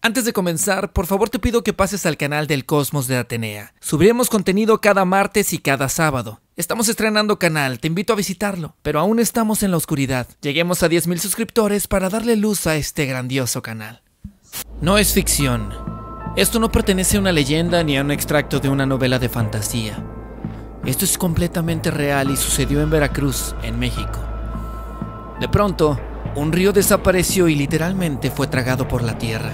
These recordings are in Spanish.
Antes de comenzar, por favor te pido que pases al canal del Cosmos de Atenea. Subiremos contenido cada martes y cada sábado. Estamos estrenando canal, te invito a visitarlo, pero aún estamos en la oscuridad. Lleguemos a 10,000 suscriptores para darle luz a este grandioso canal. No es ficción. Esto no pertenece a una leyenda ni a un extracto de una novela de fantasía. Esto es completamente real y sucedió en Veracruz, en México. De pronto, un río desapareció y literalmente fue tragado por la tierra.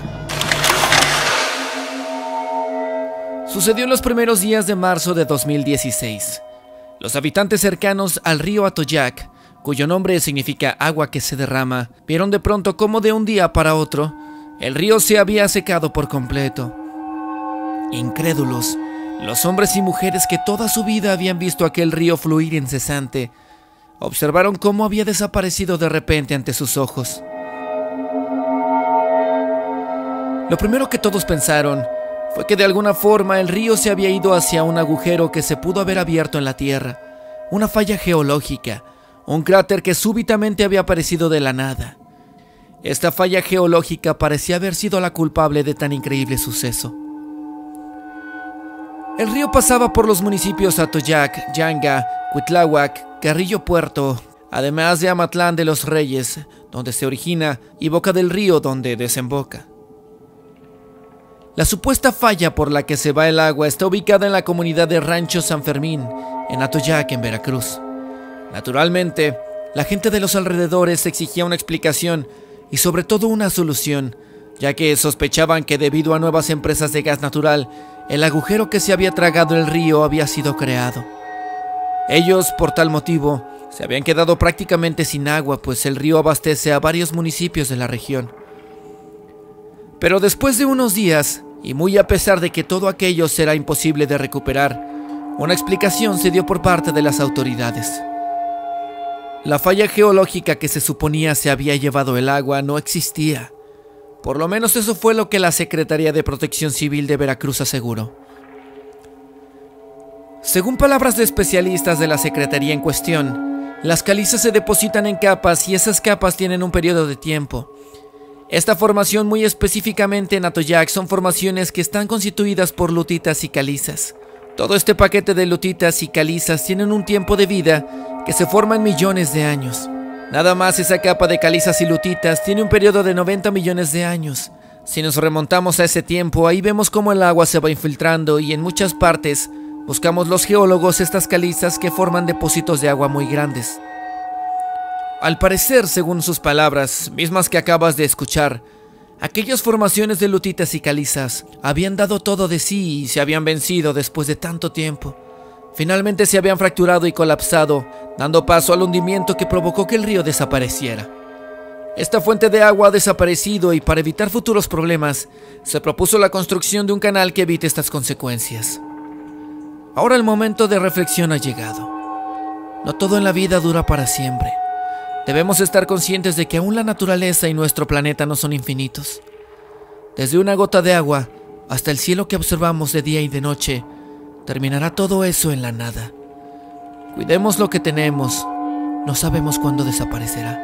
Sucedió en los primeros días de marzo de 2016. Los habitantes cercanos al río Atoyac, cuyo nombre significa agua que se derrama, vieron de pronto cómo de un día para otro, el río se había secado por completo. Incrédulos, los hombres y mujeres que toda su vida habían visto aquel río fluir incesante, observaron cómo había desaparecido de repente ante sus ojos. Lo primero que todos pensaron fue que de alguna forma el río se había ido hacia un agujero que se pudo haber abierto en la tierra, una falla geológica, un cráter que súbitamente había aparecido de la nada. Esta falla geológica parecía haber sido la culpable de tan increíble suceso. El río pasaba por los municipios Atoyac, Yanga, Cuitláhuac, Carrillo Puerto, además de Amatlán de los Reyes, donde se origina, y Boca del Río, donde desemboca. La supuesta falla por la que se va el agua está ubicada en la comunidad de Rancho San Fermín, en Atoyac, en Veracruz. Naturalmente, la gente de los alrededores exigía una explicación y sobre todo una solución, ya que sospechaban que debido a nuevas empresas de gas natural, el agujero que se había tragado el río había sido creado. Ellos, por tal motivo, se habían quedado prácticamente sin agua, pues el río abastece a varios municipios de la región. Pero después de unos días, y muy a pesar de que todo aquello será imposible de recuperar, una explicación se dio por parte de las autoridades. La falla geológica que se suponía se había llevado el agua no existía. Por lo menos eso fue lo que la Secretaría de Protección Civil de Veracruz aseguró. Según palabras de especialistas de la Secretaría en cuestión, las calizas se depositan en capas y esas capas tienen un periodo de tiempo. Esta formación, muy específicamente en Atoyac, son formaciones que están constituidas por lutitas y calizas. Todo este paquete de lutitas y calizas tienen un tiempo de vida que se forma en millones de años. Nada más esa capa de calizas y lutitas tiene un periodo de 90 millones de años. Si nos remontamos a ese tiempo, ahí vemos cómo el agua se va infiltrando y en muchas partes buscamos los geólogos estas calizas que forman depósitos de agua muy grandes. Al parecer, según sus palabras, mismas que acabas de escuchar, aquellas formaciones de lutitas y calizas habían dado todo de sí y se habían vencido después de tanto tiempo. Finalmente se habían fracturado y colapsado, dando paso al hundimiento que provocó que el río desapareciera. Esta fuente de agua ha desaparecido y para evitar futuros problemas, se propuso la construcción de un canal que evite estas consecuencias. Ahora el momento de reflexión ha llegado. No todo en la vida dura para siempre. Debemos estar conscientes de que aún la naturaleza y nuestro planeta no son infinitos. Desde una gota de agua hasta el cielo que observamos de día y de noche, terminará todo eso en la nada. Cuidemos lo que tenemos, no sabemos cuándo desaparecerá.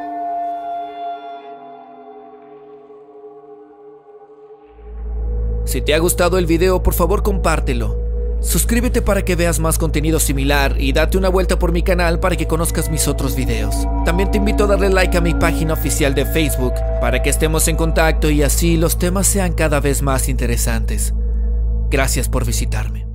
Si te ha gustado el video, por favor compártelo. Suscríbete para que veas más contenido similar y date una vuelta por mi canal para que conozcas mis otros videos. También te invito a darle like a mi página oficial de Facebook para que estemos en contacto y así los temas sean cada vez más interesantes. Gracias por visitarme.